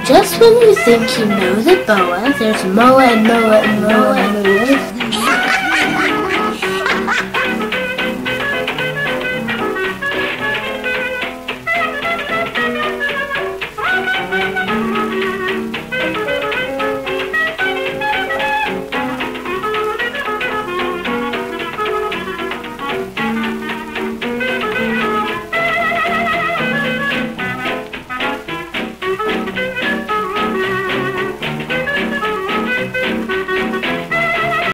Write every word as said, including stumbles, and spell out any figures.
Just when you think you know the boa, there's moa and moa and moa and moa.